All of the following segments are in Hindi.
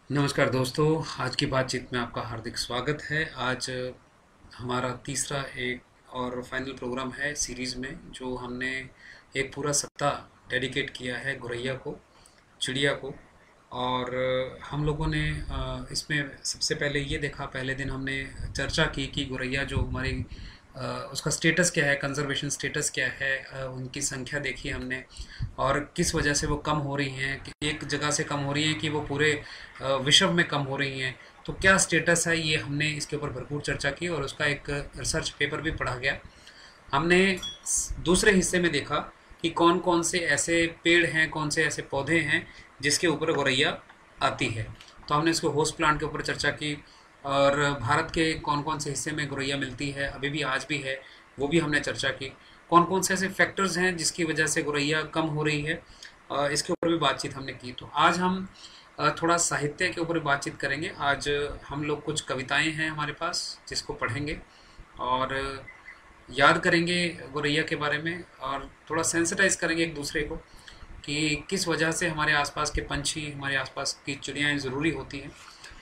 नमस्कार दोस्तों, आज की बातचीत में आपका हार्दिक स्वागत है। आज हमारा तीसरा एक और फाइनल प्रोग्राम है सीरीज़ में, जो हमने एक पूरा सप्ताह डेडिकेट किया है गुरैया को, चिड़िया को। और हम लोगों ने इसमें सबसे पहले ये देखा, पहले दिन हमने चर्चा की कि गुरैया जो हमारी उसका स्टेटस क्या है, कंजर्वेशन स्टेटस क्या है, उनकी संख्या देखी हमने और किस वजह से वो कम हो रही हैं, कि एक जगह से कम हो रही हैं कि वो पूरे विश्व में कम हो रही हैं। तो क्या स्टेटस है, ये हमने इसके ऊपर भरपूर चर्चा की और उसका एक रिसर्च पेपर भी पढ़ा गया। हमने दूसरे हिस्से में देखा कि कौन कौन से ऐसे पेड़ हैं, कौन से ऐसे पौधे हैं जिसके ऊपर गौरैया आती है। तो हमने इसको होस्ट प्लांट के ऊपर चर्चा की और भारत के कौन कौन से हिस्से में गौरैया मिलती है, अभी भी आज भी है, वो भी हमने चर्चा की। कौन कौन से ऐसे फैक्टर्स हैं जिसकी वजह से गौरैया कम हो रही है, इसके ऊपर भी बातचीत हमने की। तो आज हम थोड़ा साहित्य के ऊपर बातचीत करेंगे। आज हम लोग कुछ कविताएं हैं हमारे पास जिसको पढ़ेंगे और याद करेंगे गौरैया के बारे में और थोड़ा सेंसिटाइज करेंगे एक दूसरे को कि किस वजह से हमारे आसपास के पंछी, हमारे आसपास की चिड़ियाएँ ज़रूरी होती हैं।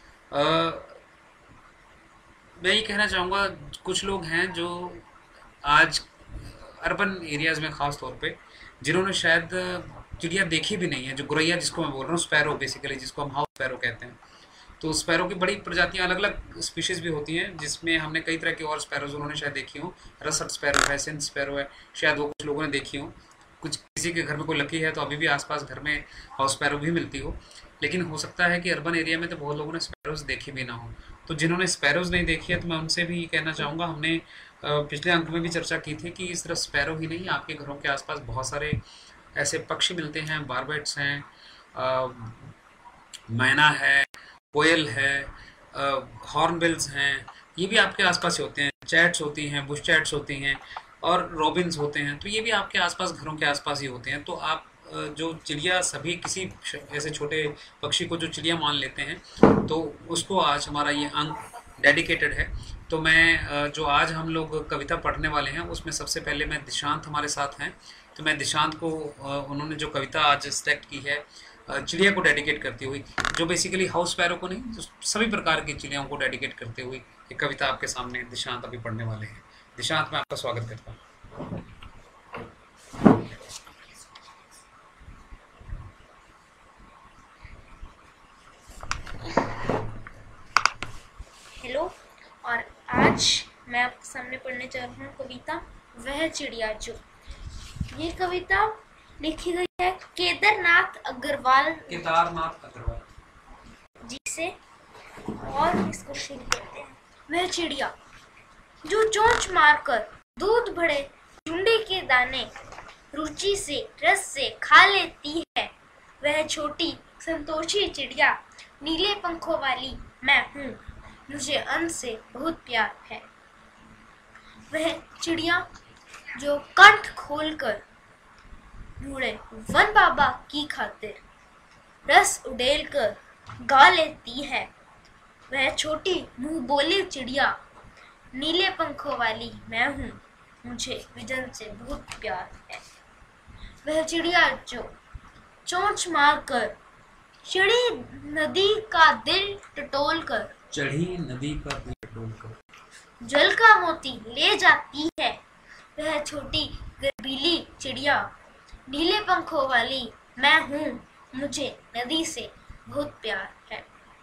मैं ये कहना चाहूँगा, कुछ लोग हैं जो आज अर्बन एरियाज़ में ख़ास तौर पे, जिन्होंने शायद चिड़िया देखी भी नहीं है, जो गौरैया जिसको मैं बोल रहा हूँ, स्पैरो बेसिकली, जिसको हम हाउस स्पैरो कहते हैं। तो स्पैरो की बड़ी प्रजातियां, अलग अलग स्पीशीज़ भी होती हैं, जिसमें हमने कई तरह के और स्पैरोज उन्होंने शायद देखी हो। रसट स्पैरो है, सिंध स्पैरो है, शायद वो कुछ लोगों ने देखी हो। कुछ किसी के घर में कोई लकी है तो अभी भी आसपास घर में हाउस स्पैरो भी मिलती हो। लेकिन हो सकता है कि अर्बन एरिया में तो बहुत लोगों ने स्पैरोज देखी भी ना हो। तो जिन्होंने स्पैरोज नहीं देखी है, तो मैं उनसे भी कहना चाहूँगा, हमने पिछले अंक में भी चर्चा की थी कि सिर्फ स्पैरो ही नहीं, आपके घरों के आसपास बहुत सारे ऐसे पक्षी मिलते हैं। बारबेट्स हैं, मैना है, कोयल है, हॉर्नबिल्स हैं, ये भी आपके आसपास ही होते हैं। चैट्स होती हैं, बुश चैट्स होती हैं और रॉबिन्स होते हैं, तो ये भी आपके आसपास, घरों के आसपास ही होते हैं। तो आप जो चिड़िया, सभी किसी ऐसे छोटे पक्षी को जो चिड़िया मान लेते हैं, तो उसको आज हमारा ये अंक डेडिकेटेड है। तो मैं जो आज हम लोग कविता पढ़ने वाले हैं, उसमें सबसे पहले मैं दिशांत हमारे साथ हैं। तो मैं दिशांत को, उन्होंने जो कविता आज सेलेक्ट की है चिड़िया को डेडिकेट करती हुई, जो बेसिकली हाउस स्पैरो को नहीं, जो सभी प्रकार की चिड़ियाओं को डेडिकेट करते हुए एक कविता आपके सामने दिशांत अभी पढ़ने वाले हैं। दिशांत, मैं आपका स्वागत करता हूँ। हेलो। और आज मैं आपके सामने पढ़ने जा रहा हूँ कविता वह चिड़िया जो। ये कविता लिखी गई है केदारनाथ अग्रवाल जी से, और इसको शुरू करते हैं। वह चिड़िया जो चोंच मारकर दूध भरे चुंडी के दाने रुचि से, रस से खा लेती है, वह छोटी संतोषी चिड़िया, नीले पंखों वाली मैं हूँ, मुझे अन्न से बहुत प्यार है। वह चिड़िया जो कंठ खोलकर बूढ़े वन बाबा की खातिर रस उड़ेल कर गा लेती है, वह छोटी मुंह बोली चिड़िया, नीले पंखों वाली मैं हूँ, मुझे विजन से बहुत प्यार है। वह चिड़िया जो चोंच मारकर चढ़ी नदी का दिल टटोल कर, चढ़ी नदी का दिल टटोल कर जल का मोती ले जाती है, वह छोटी गर्वीली चिड़िया, नीले पंखों वाली मैं हूँ, मुझे नदी से बहुत प्यार है।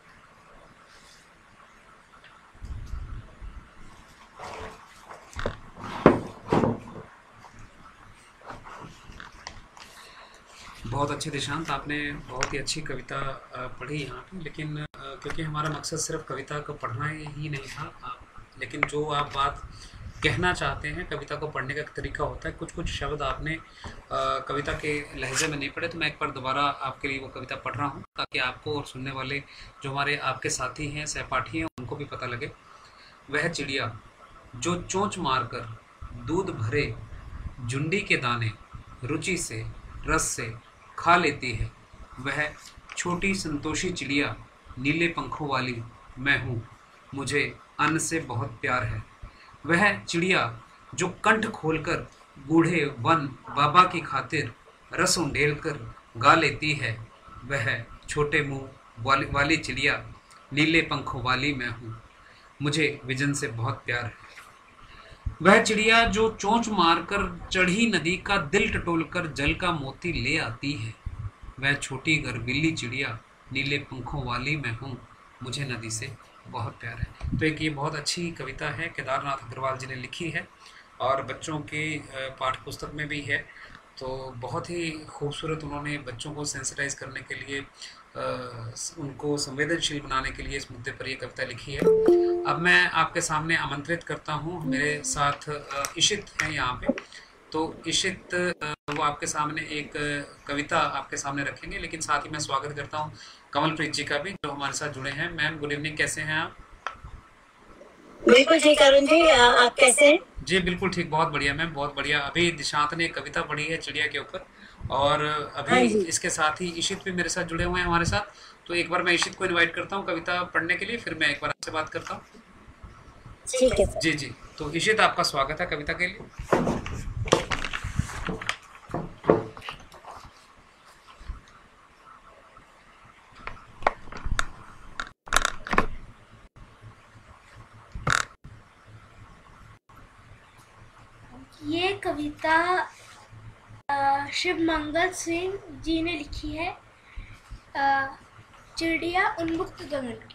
बहुत अच्छे दिशांत, आपने बहुत ही अच्छी कविता पढ़ी यहाँ पे। लेकिन क्योंकि हमारा मकसद सिर्फ कविता को पढ़ना ही नहीं था, लेकिन जो आप बात कहना चाहते हैं, कविता को पढ़ने का एक तरीका होता है। कुछ कुछ शब्द आपने कविता के लहजे में नहीं पढ़े, तो मैं एक बार दोबारा आपके लिए वो कविता पढ़ रहा हूँ, ताकि आपको और सुनने वाले जो हमारे आपके साथी हैं, सहपाठी हैं, उनको भी पता लगे। वह चिड़िया जो चोंच मारकर दूध भरे जुंडी के दाने रुचि से, रस से खा लेती है, वह छोटी संतोषी चिड़िया, नीले पंखों वाली मैं हूँ, मुझे अन्न से बहुत प्यार है। वह चिड़िया जो कंठ खोलकर बूढ़े वन बाबा की खातिर रस उंडेल कर गा लेती है, वह छोटे मुंह वाली चिड़िया, नीले पंखों वाली मैं हूँ, मुझे विजन से बहुत प्यार है। वह चिड़िया जो चोंच मारकर चढ़ी नदी का दिल टटोलकर जल का मोती ले आती है, वह छोटी गर्वीली चिड़िया, नीले पंखों वाली मैं हूँ, मुझे नदी से बहुत प्यार है। तो एक ये बहुत अच्छी कविता है, केदारनाथ अग्रवाल जी ने लिखी है और बच्चों के पाठ्य पुस्तक में भी है। तो बहुत ही खूबसूरत उन्होंने बच्चों को सेंसिटाइज करने के लिए, उनको संवेदनशील बनाने के लिए इस मुद्दे पर ये कविता लिखी है। अब मैं आपके सामने आमंत्रित करता हूँ, मेरे साथ इशित हैं यहाँ पे। तो इशित वो आपके सामने एक कविता आपके सामने रखेंगे, लेकिन साथ ही मैं स्वागत करता हूँ कमलप्रीत जी का भी, जो हमारे साथ जुड़े हैं। मैम गुड इवनिंग, कैसे हैं आप? बिल्कुल ठीक अरुण जी, आप कैसे हैं? जी बिल्कुल ठीक, बहुत बढ़िया मैम, बहुत बढ़िया। अभी दिशांत ने एक कविता पढ़ी है चिड़िया के ऊपर, और हाँ अभी जी, इसके साथ ही इशित भी मेरे साथ जुड़े हुए हैं हमारे साथ। तो एक बार मैं इशित को इनवाइट करता हूँ कविता पढ़ने के लिए, फिर मैं एक बार आपसे बात करता हूँ। ठीक है सर। जी जी, तो इशित आपका स्वागत है कविता के लिए। ये कविता शिव मंगल सिंह जी ने लिखी है। चिड़िया उन्मुक्त गगन की।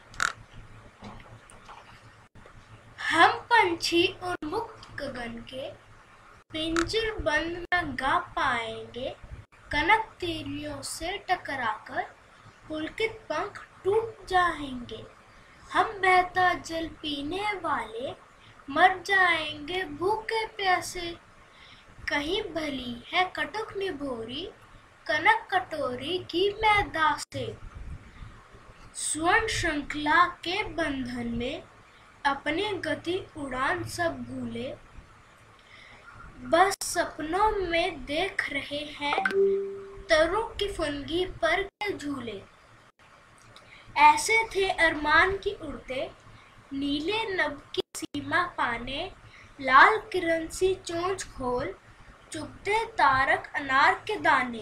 हम पंछी उन्मुक्त गगन के, पिंजर बंद न गा पाएंगे, कनक तीलियों से टकराकर पुलकित पंख टूट जाएंगे। हम बहता जल पीने वाले, मर जाएंगे भूखे प्यासे। कहीं भली है कटुक निभोरी, कनक कटोरी की मैदा से। स्वर्ण श्रृंखला के बंधन में अपनी गति उड़ान सब भूले, बस सपनों में देख रहे हैं तरों की फुनगी पर के झूले। ऐसे थे अरमान की उड़ते, नीले नभ की सीमा पाने, लाल किरण सी चोंच खोल चुभते तारक अनार के दाने।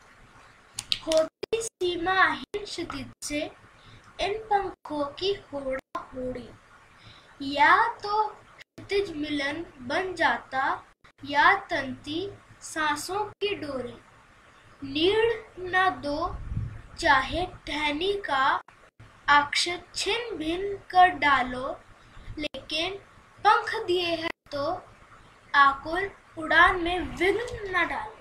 होती सीमाहीन क्षितिज से इन पंखों की होड़ा होड़ी, या तो क्षितिज मिलन बन जाता, या तंती सांसों की डोरी। नीड़ न दो चाहे टहनी का अक्षर छिन्न भिन्न कर डालो, लेकिन पंख दिए हैं तो आकुल उड़ान में विघ्न न डालो।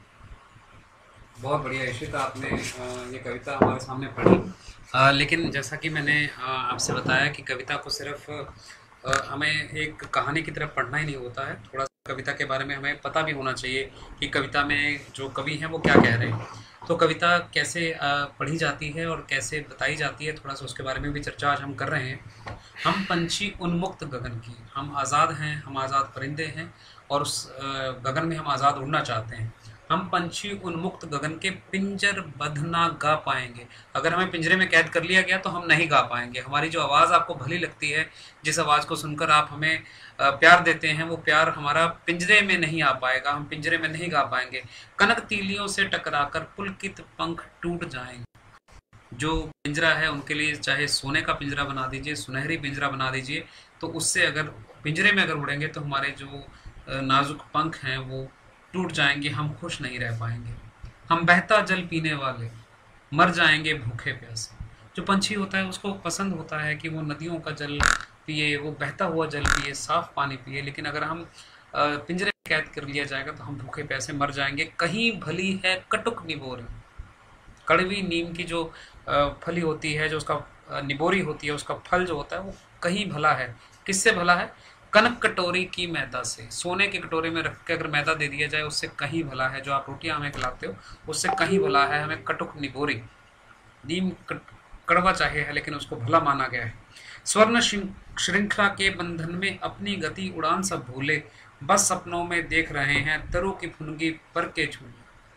बहुत बढ़िया इशित, आपने ये कविता हमारे सामने पढ़ी। लेकिन जैसा कि मैंने आपसे बताया कि कविता को सिर्फ हमें एक कहानी की तरफ पढ़ना ही नहीं होता है, थोड़ा सा कविता के बारे में हमें पता भी होना चाहिए कि कविता में जो कवि हैं वो क्या कह रहे हैं। तो कविता कैसे पढ़ी जाती है और कैसे बताई जाती है, थोड़ा सा उसके बारे में भी चर्चा आज हम कर रहे हैं। हम पंछी उन्मुक्त गगन की, हम आज़ाद हैं, हम आज़ाद परिंदे हैं और उस गगन में हम आज़ाद उड़ना चाहते हैं। हम पंछी उन्मुक्त गगन के, पिंजर बद्ध ना गा पाएंगे। अगर हमें पिंजरे में कैद कर लिया गया तो हम नहीं गा पाएंगे। हमारी जो आवाज़ आपको भली लगती है, जिस आवाज़ को सुनकर आप हमें प्यार देते हैं, वो प्यार हमारा पिंजरे में नहीं आ पाएगा, हम पिंजरे में नहीं गा पाएंगे। कनक तीलियों से टकराकर पुलकित पंख टूट जाएंगे। जो पिंजरा है उनके लिए चाहे सोने का पिंजरा बना दीजिए, सुनहरी पिंजरा बना दीजिए, तो उससे अगर पिंजरे में अगर उड़ेंगे तो हमारे जो नाजुक पंख हैं वो टूट जाएंगे, हम खुश नहीं रह पाएंगे। हम बहता जल पीने वाले, मर जाएंगे भूखे प्यासे। जो पंछी होता है उसको पसंद होता है कि वो नदियों का जल पिए, वो बहता हुआ जल पिए, साफ पानी पिए, लेकिन अगर हम पिंजरे में कैद कर लिया जाएगा तो हम भूखे प्यासे मर जाएंगे। कहीं भली है कटुक निबोरी, कड़वी नीम की जो फली होती है, जो उसका निबोरी होती है, उसका फल जो होता है वो कहीं भला है। किससे भला है? कनक कटोरी की मैदा से। सोने के कटोरे में रख के अगर मैदा दे दिया जाए उससे कहीं भला है। जो आप रोटियां हमें खिलाते हो उससे कहीं भला है हमें कटुक निबोरी। नीम कड़वा चाहे है लेकिन उसको भला माना गया है। स्वर्ण श्रृंखला के बंधन में अपनी गति उड़ान सब भूले, बस सपनों में देख रहे हैं तरों की फुनगी पर के झूले।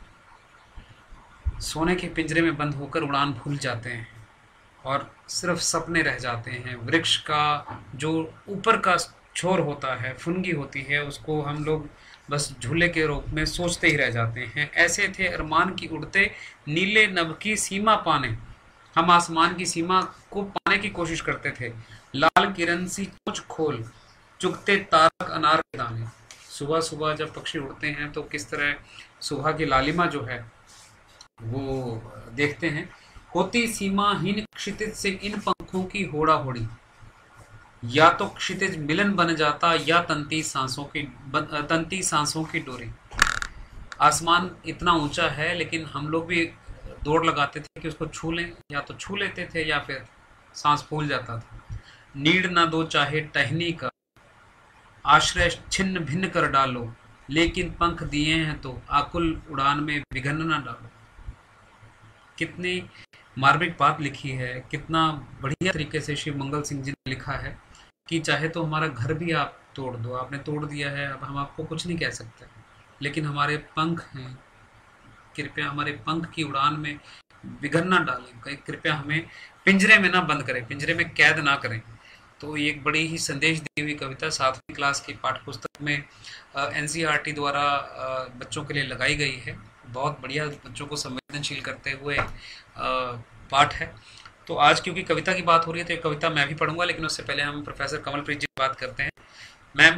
सोने के पिंजरे में बंद होकर उड़ान भूल जाते हैं और सिर्फ सपने रह जाते हैं। वृक्ष का जो ऊपर का छोर होता है, फुनगी होती है, उसको हम लोग बस झूले के रूप में सोचते ही रह जाते हैं। ऐसे थे अरमान की उड़ते, नीले नभ की सीमा पाने, हम आसमान की सीमा को पाने की कोशिश करते थे। लाल किरण सी चोंच खोल, चुगते तारक अनार के दाने। सुबह सुबह जब पक्षी उड़ते हैं तो किस तरह सुबह की लालिमा जो है वो देखते हैं। होती सीमाहीन क्षितिज से इन पंखों की होड़ा होड़ी, या तो क्षितिज मिलन बन जाता या तंती सांसों की डोरी। आसमान इतना ऊंचा है लेकिन हम लोग भी दौड़ लगाते थे कि उसको छू लें, या तो छू लेते थे या फिर सांस फूल जाता था। नीड ना दो चाहे टहनी का, आश्रय छिन्न भिन्न कर डालो, लेकिन पंख दिए हैं तो आकुल उड़ान में विघन ना डालो। कितनी मार्मिक बात लिखी है, कितना बढ़िया तरीके से शिव मंगल सिंह जी ने लिखा है कि चाहे तो हमारा घर भी आप तोड़ दो, आपने तोड़ दिया है, अब हम आपको कुछ नहीं कह सकते, लेकिन हमारे पंख हैं, कृपया हमारे पंख की उड़ान में विघन ना डालें, कृपया हमें पिंजरे में ना बंद करें, पिंजरे में कैद ना करें। तो ये एक बड़ी ही संदेश दी हुई कविता 7वीं क्लास की पाठ्यपुस्तक में एनसीईआरटी द्वारा बच्चों के लिए लगाई गई है। बहुत बढ़िया, बच्चों को संवेदनशील करते हुए पाठ है। तो आज क्योंकि कविता की बात हो रही है तो एक कविता मैं भी पढ़ूंगा, लेकिन उससे पहले हम प्रोफेसर कमलप्रीत जी बात करते हैं। मैम,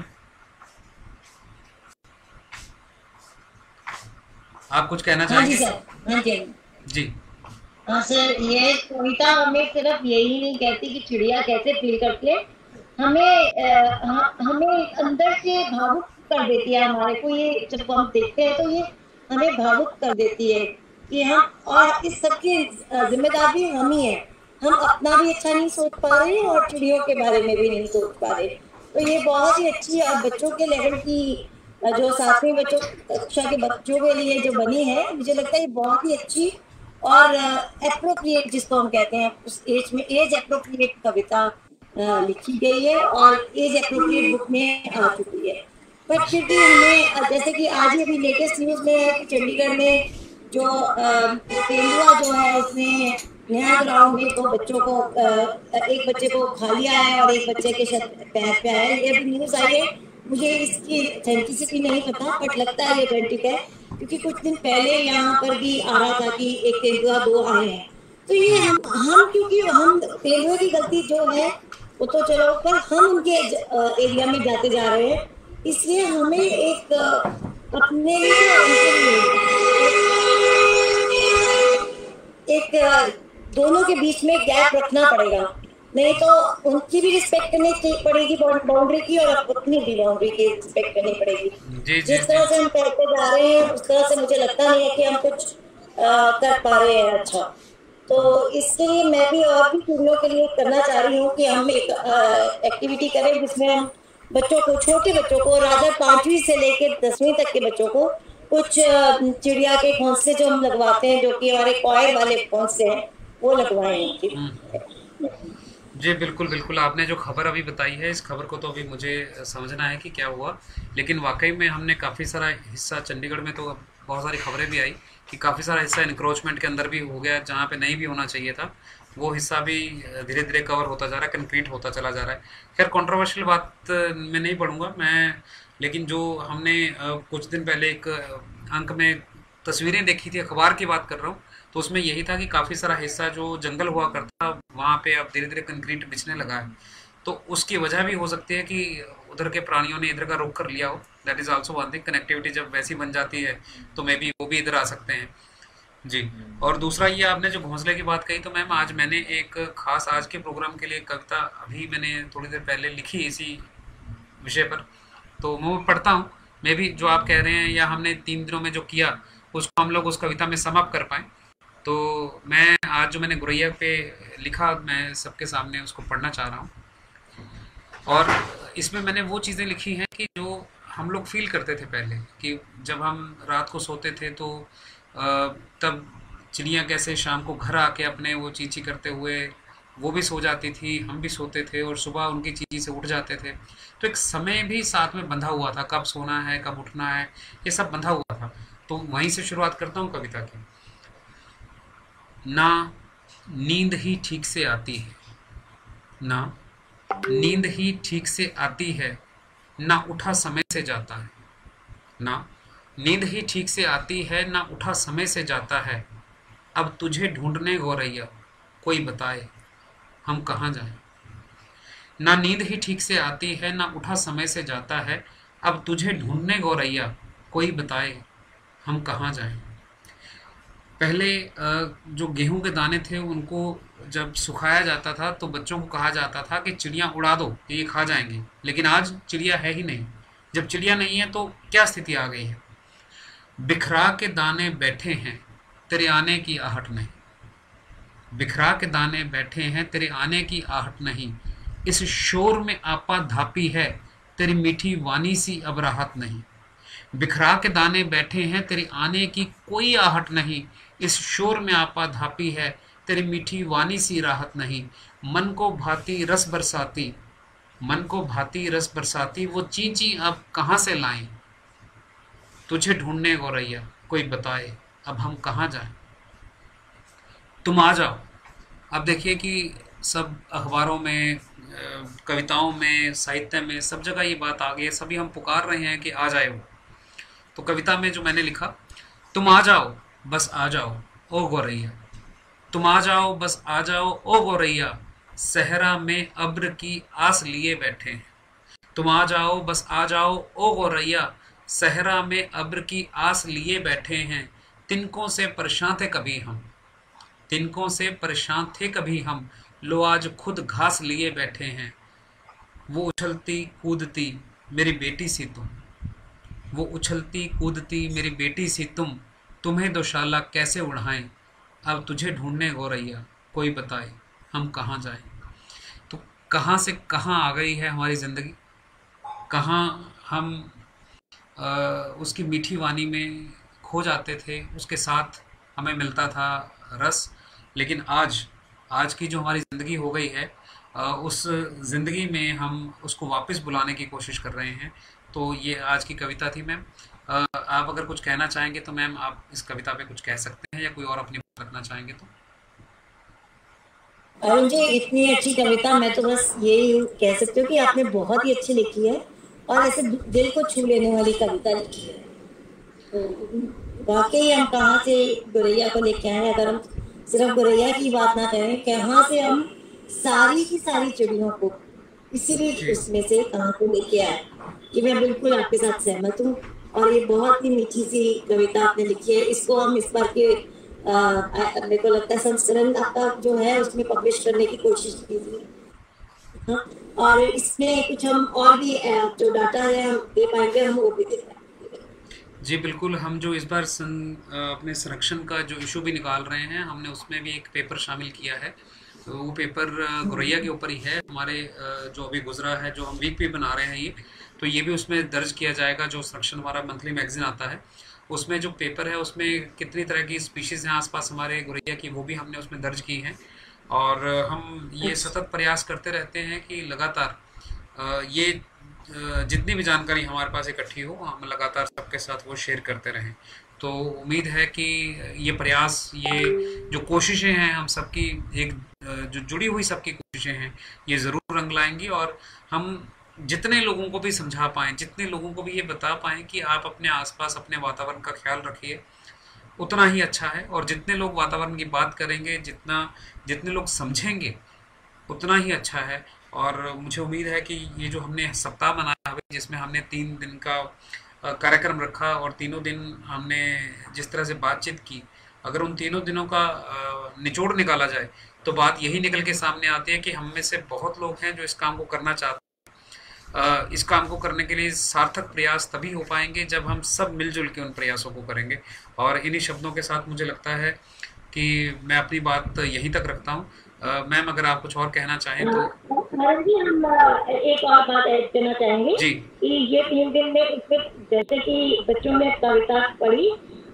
आप कुछ कहना चाहेंगे? हाँ जी जी। हाँ सर, ये कविता हमें सिर्फ यही नहीं कहती कि चिड़िया कैसे फील करती है, हमें अंदर से भावुक कर देती है। हमारे को ये जब हम देखते हैं तो ये हमें भावुक कर देती है कि हम, और इस सबकी जिम्मेदार भी हम ही है। हम अपना भी अच्छा नहीं सोच पा रहे और चिड़ियों के बारे में भी नहीं सोच पा रहे। तो ये बहुत ही अच्छी बच्चों के लेवल की जो 7वीं बच्चों कक्षा के बच्चों के लिए जो बनी है, मुझे लगता है ये बहुत ही अच्छी और एप्रोप्रिएट, जिसको हम कहते हैं उस एज में एज एप्रोप्रिएट कविता लिखी गई है और एज एप्रोप्रिएट बुक में आ चुकी है। बट फिर भी हमें, जैसे कि आज ही अभी लेटेस्ट न्यूज में है कि चंडीगढ़ में जो तेंदुआ जो है उसने नया ग्राउंड में 2 बच्चों को, एक बच्चे को खा लिया है और एक बच्चे के पैर पे आया है। ये भी न्यूज आई है, मुझे इसकी ऑथेंटिसिटी नहीं पता, बट लगता है ये ऑथेंटिक है, क्योंकि कुछ दिन पहले यहाँ पर भी आ रहा था कि एक तेंदुआ 2 आए हैं। तो ये हम क्योंकि हम तेंदुए की गलती जो है वो तो चलो, पर हम उनके एरिया में जाते जा रहे हैं, इसलिए हमें एक अपने लिए उनके लिए एक दोनों के बीच में गैप रखना पड़ेगा, नहीं तो उनकी भी रिस्पेक्ट करनी पड़ेगी बाउंड्री की, और अपनी भी बाउंड्री की रिस्पेक्ट करनी पड़ेगी। जिस तरह से हम करते जा रहे हैं उस तरह से मुझे लगता नहीं है कि हम कुछ कर पा रहे हैं अच्छा। तो इसलिए मैं भी और भी चिड़ियों के लिए करना चाह रही हूँ कि हम एक एक्टिविटी करें जिसमें हम बच्चों को, छोटे बच्चों को, राजा 5वीं से लेकर 10वीं तक के बच्चों को कुछ चिड़िया के घोंसले जो हम लगवाते हैं, जो कि हमारे कॉयर वाले घोंसले हैं, वो लगवाएं। जी बिल्कुल बिल्कुल, आपने जो खबर अभी बताई है, इस खबर को तो अभी मुझे समझना है कि क्या हुआ, लेकिन वाकई में हमने काफ़ी सारा हिस्सा, चंडीगढ़ में तो बहुत सारी खबरें भी आई कि काफ़ी सारा हिस्सा इनक्रोचमेंट के अंदर भी हो गया, जहाँ पे नहीं भी होना चाहिए था वो हिस्सा भी धीरे धीरे कवर होता जा रहा है, कंक्रीट होता चला जा रहा है। खैर कंट्रोवर्शियल बात में नहीं पढ़ूंगा मैं, लेकिन जो हमने कुछ दिन पहले एक अंक में तस्वीरें देखी थी, अखबार की बात कर रहा हूँ, तो उसमें यही था कि काफ़ी सारा हिस्सा जो जंगल हुआ करता वहाँ पे अब धीरे धीरे कंक्रीट बिछने लगा है। तो उसकी वजह भी हो सकती है कि उधर के प्राणियों ने इधर का रुख कर लिया हो, that is also one thing. Connectivity जब वैसी बन जाती है तो मे बी वो भी इधर आ सकते हैं जी। और दूसरा ये आपने जो घोंसले की बात कही, तो मैम आज मैंने एक खास आज के प्रोग्राम के लिए कविता अभी मैंने थोड़ी देर पहले लिखी इसी विषय पर, तो मैं पढ़ता हूँ। मे भी जो आप कह रहे हैं या हमने 3 दिनों में जो किया उसको हम लोग उस कविता में समअप कर पाएँ। तो मैं आज जो मैंने गुरैया पे लिखा, मैं सबके सामने उसको पढ़ना चाह रहा हूँ। और इसमें मैंने वो चीज़ें लिखी हैं कि जो हम लोग फील करते थे पहले, कि जब हम रात को सोते थे तो तब चिड़ियाँ कैसे शाम को घर आके अपने वो चींची करते हुए वो भी सो जाती थी, हम भी सोते थे और सुबह उनकी चींची से उठ जाते थे। तो एक समय भी साथ में बंधा हुआ था, कब सोना है कब उठना है ये सब बंधा हुआ था। तो वहीं से शुरुआत करता हूँ कविता की। ना नींद ही ठीक से आती है, ना नींद ही ठीक से आती है, ना उठा समय से जाता है। ना नींद ही ठीक से आती है, ना उठा समय से जाता है। अब तुझे ढूंढने गौरैया कोई बताए हम कहाँ जाएं। ना नींद ही ठीक से आती है, ना उठा समय से जाता है, अब तुझे ढूंढने गौरैया कोई बताए हम कहाँ जाएं। पहले जो गेहूं के दाने थे उनको जब सुखाया जाता था तो बच्चों को कहा जाता था कि चिड़िया उड़ा दो, ये खा जाएंगे, लेकिन आज चिड़िया है ही नहीं। जब चिड़िया नहीं है तो क्या स्थिति आ गई है। बिखरा के दाने बैठे हैं, तेरे आने की आहट नहीं। बिखरा के दाने बैठे हैं, तेरे आने की आहट नहीं। इस शोर में आपा धापी है, तेरी मीठी वाणी सी अब राहत नहीं। बिखरा के दाने बैठे हैं, तेरे आने की कोई आहट नहीं। इस शोर में आपा धापी है, तेरी मीठी वाणी सी राहत नहीं। मन को भाती रस बरसाती, मन को भाती रस बरसाती, वो चींची अब कहाँ से लाएं। तुझे ढूंढने गौरैया कोई बताए अब हम कहाँ जाएं। तुम आ जाओ। अब देखिए कि सब अखबारों में, कविताओं में, साहित्य में, सब जगह ये बात आ गई है। सभी हम पुकार रहे हैं कि आ जाए वो। तो कविता में जो मैंने लिखा, तुम आ जाओ बस आ जाओ ओ गौरैया, तुम आ जाओ बस आ जाओ ओ गौरैया, सहरा में अब्र की आस लिए बैठे हैं। तुम आ जाओ बस आ जाओ ओ गौरैया, सहरा में अब्र की आस लिए बैठे हैं। तिनकों से परेशान थे कभी हम, तिनकों से परेशान थे कभी हम, लो आज खुद घास लिए बैठे हैं। वो उछलती कूदती मेरी बेटी सी तुम, वो उछलती कूदती मेरी बेटी सी तुम, तुम्हें दोशाला कैसे उड़ाएं। अब तुझे ढूंढने गौरैया कोई बताए हम कहाँ जाएं। तो कहाँ से कहाँ आ गई है हमारी ज़िंदगी, कहाँ हम उसकी मीठी वाणी में खो जाते थे, उसके साथ हमें मिलता था रस। लेकिन आज की जो हमारी ज़िंदगी हो गई है, उस ज़िंदगी में हम उसको वापस बुलाने की कोशिश कर रहे हैं। तो ये आज की कविता थी। मैम, आप अगर कुछ कहना चाहेंगे तो मैम आप इस कविता पे कुछ कह सकते हैं, या कोई और अपनी बात रखना चाहेंगे तो। अरुण जी, इतनी अच्छी कविता, मैं तो बस यही कह सकती हूँ कि आपने बहुत ही अच्छी लिखी है और ऐसे दिल को छू लेने वाली कविता लिखी है। तो वाकई हम कहाँ से गौरैया को लेके आए। अगर हम सिर्फ गौरैया की बात ना करें, कहाँ से हम सारी की सारी चिड़ियों को किसी भी उसमें से कहाँ को लेके आए, ये मैं बिल्कुल आपके साथ सहमत हूँ। और ये बहुत ही मीठी सी कविता आपने लिखी है। इसको हम इस बार के मेरे को लगता है संस्करण आपका जो है उसमें पब्लिश करने की कोशिश कीजिए। और इसमें कुछ हम और भी जो डाटा है हम दे पाएंगे, हम वो भी दे पाएंगे। जी बिल्कुल, हम जो इस बार अपने संरक्षण का जो इशू भी निकाल रहे हैं, हमने उसमें भी एक पेपर शामिल किया है। तो वो पेपर गौरैया के ऊपर ही है। हमारे जो अभी गुजरा है, जो हम वीक पे बना रहे हैं ये, तो ये भी उसमें दर्ज किया जाएगा। जो संरक्षण हमारा मंथली मैगजीन आता है उसमें जो पेपर है उसमें कितनी तरह की स्पीशीज़ हैं आसपास हमारे गौरैया की, वो भी हमने उसमें दर्ज की हैं। और हम ये सतत प्रयास करते रहते हैं कि लगातार ये जितनी भी जानकारी हमारे पास इकट्ठी हो, हम लगातार सबके साथ वो शेयर करते रहें। तो उम्मीद है कि ये प्रयास, ये जो कोशिशें हैं हम सबकी, एक जो जुड़ी हुई सबकी कोशिशें हैं, ये ज़रूर रंग लाएंगी। और हम जितने लोगों को भी समझा पाएँ, जितने लोगों को भी ये बता पाएँ कि आप अपने आसपास अपने वातावरण का ख्याल रखिए, उतना ही अच्छा है। और जितने लोग वातावरण की बात करेंगे, जितने लोग समझेंगे, उतना ही अच्छा है। और मुझे उम्मीद है कि ये जो हमने सप्ताह मनाया है, जिसमें हमने 3 दिन का कार्यक्रम रखा और तीनों दिन हमने जिस तरह से बातचीत की, अगर उन तीनों दिनों का निचोड़ निकाला जाए तो बात यही निकल के सामने आती है कि हम में से बहुत लोग हैं जो इस काम को करना चाहते हैं। इस काम को करने के लिए सार्थक प्रयास तभी हो पाएंगे जब हम सब मिलजुल के उन प्रयासों को करेंगे। और इन्हीं शब्दों के साथ मुझे लगता है कि मैं अपनी बात यहीं तक रखता हूँ। मैम, अगर आप कुछ और कहना चाहें तो। जी, हम एक और बात ऐड करना चाहेंगे जी कि ये 3 दिन में उसमें जैसे कि बच्चों ने कविता पढ़ी,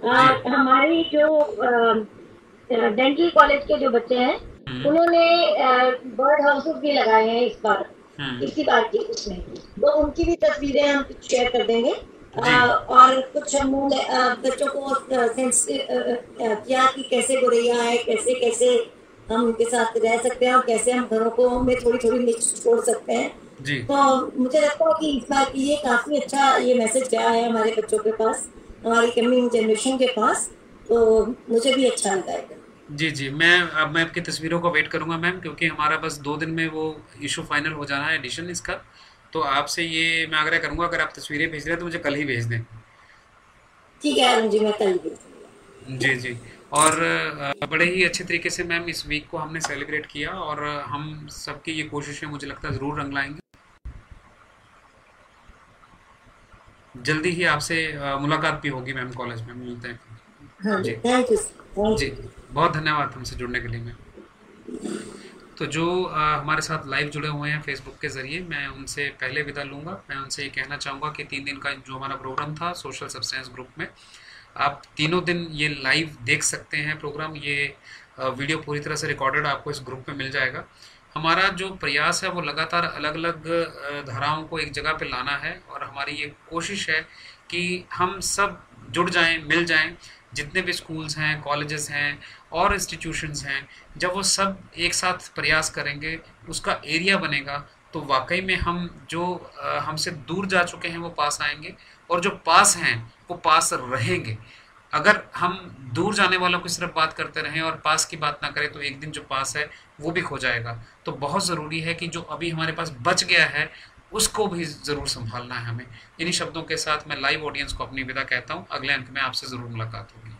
हमारी जो डेंटल कॉलेज के जो बच्चे हैं उन्होंने बर्ड हाउसेस भी लगाए हैं इस बार, इसी बार की उसमें, तो उनकी भी तस्वीरें हम शेयर कर देंगे। और कुछ हम बच्चों को किया कि कैसे गौरैया है, कैसे कैसे हम उनके साथ रह सकते हैं और कैसे हम घरों को में थोड़ी थोड़ी मिक्स छोड़ सकते हैं। तो मुझे लगता है कि इस बार की ये काफी अच्छा ये मैसेज गया है हमारे बच्चों के पास, हमारी कमिंग जनरेशन के पास। तो मुझे भी अच्छा लगा है। जी जी, मैं आपकी तस्वीरों को वेट करूंगा मैम, क्योंकि हमारा बस 2 दिन में वो इशू फाइनल हो जाना है, एडिशन इसका। तो आपसे ये मैं आग्रह करूंगा, अगर आप तस्वीरें भेज रहे हैं तो मुझे कल ही भेज दें। ठीक है अरुण जी, मैं कल भेज दूंगा। जी जी। और बड़े ही अच्छे तरीके से मैम इस वीक को हमने सेलिब्रेट किया, और हम सबकी ये कोशिशें मुझे लगता है ज़रूर रंग लाएंगी। जल्दी ही आपसे मुलाकात भी होगी मैम, कॉलेज में मिलते हाँ हैं जी, जी। थैंक यू थैंक जी, यू। बहुत धन्यवाद हमसे जुड़ने के लिए मैम। तो जो हमारे साथ लाइव जुड़े हुए हैं फेसबुक के ज़रिए, मैं उनसे पहले विदा लूँगा। मैं उनसे ये कहना चाहूँगा कि 3 दिन का जो हमारा प्रोग्राम था सोशल सब्सटेंस ग्रुप में, आप तीनों दिन ये लाइव देख सकते हैं प्रोग्राम। ये वीडियो पूरी तरह से रिकॉर्डेड आपको इस ग्रुप में मिल जाएगा। हमारा जो प्रयास है वो लगातार अलग अलग धाराओं को एक जगह पे लाना है, और हमारी ये कोशिश है कि हम सब जुड़ जाएं, मिल जाएं। जितने भी स्कूल्स हैं, कॉलेजेस हैं और इंस्टीट्यूशंस हैं, जब वो सब एक साथ प्रयास करेंगे, उसका एरिया बनेगा, तो वाकई में हम जो हमसे दूर जा चुके हैं वो पास आएंगे, और जो पास हैं वो पास रहेंगे। अगर हम दूर जाने वालों की सिर्फ बात करते रहें और पास की बात ना करें, तो एक दिन जो पास है वो भी खो जाएगा। तो बहुत ज़रूरी है कि जो अभी हमारे पास बच गया है उसको भी ज़रूर संभालना है हमें। इन्हीं शब्दों के साथ मैं लाइव ऑडियंस को अपनी विदा कहता हूँ। अगले अंक में आपसे ज़रूर मुलाकात होगी।